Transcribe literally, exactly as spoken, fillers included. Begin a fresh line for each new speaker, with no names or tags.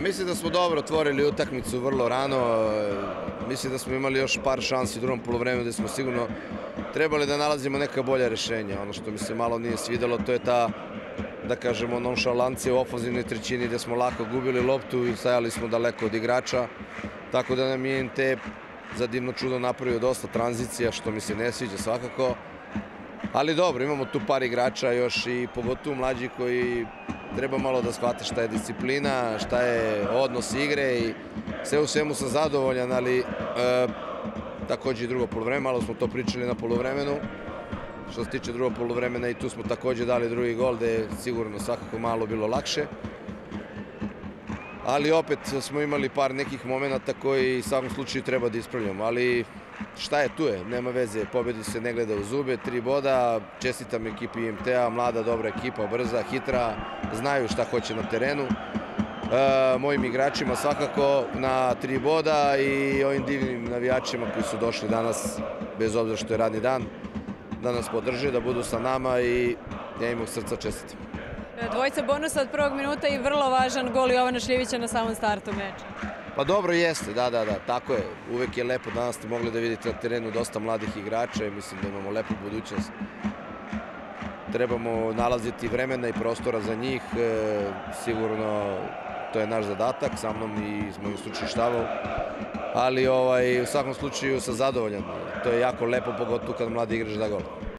Mislim da smo dobro otvorili utakmicu vrlo rano. Mislim da smo imali još par šansi u drugom poluvremenu gde smo sigurno trebali da nalazimo neka bolja rešenja. Ono što mi se malo nije svidelo, to je ta, da kažemo, nonšalancija u ofanzivnoj trećini gde smo lako gubili loptu i stajali smo daleko od igrača. Tako da nam je I N T za divno čudo napravio dosta tranzicija, što mi se ne sviđa svakako. Ali dobro, imamo tu par igrača još i pogotovo mlađi koji treba malo da shvate šta je disciplina, šta je odnos igre i sve u svemu sam zadovoljan, ali e, takođe i drugo poluvreme, malo smo to pričali na poluvremenu. Što se tiče drugog poluvremena i tu smo takođe dali drugi gol gde je sigurno svakako malo bilo lakše. Ali opet smo imali par nekih momenta koji u svakom slučaju treba da ispravljamo, ali šta je tu je, nema veze, pobedi se ne gleda u zube, tri boda, čestitam ekipi I N T-a, mlada, dobra ekipa, brza, hitra, znaju šta hoće na terenu. E, mojim igračima svakako na tri boda i ovim divnim navijačima koji su došli danas, bez obzira što je radni dan, da nas podrže, da budu sa nama i ja im od srca čestitam.
Dvojica bonusa od prvog minuta i vrlo važan gol Jovana Šljivića na samom startu meča.
Pa dobro jeste, da, da, da, tako je. Uvek je lepo, danas ste mogli da vidite na terenu dosta mladih igrača i mislim da imamo lepu budućnost. Trebamo nalaziti vremena i prostora za njih, e, sigurno to je naš zadatak, sa mnom i s mojim stručnim štabom, ali ovaj, u svakom slučaju sam zadovoljan. To je jako lepo, pogotovo kad mladi igrač da gol.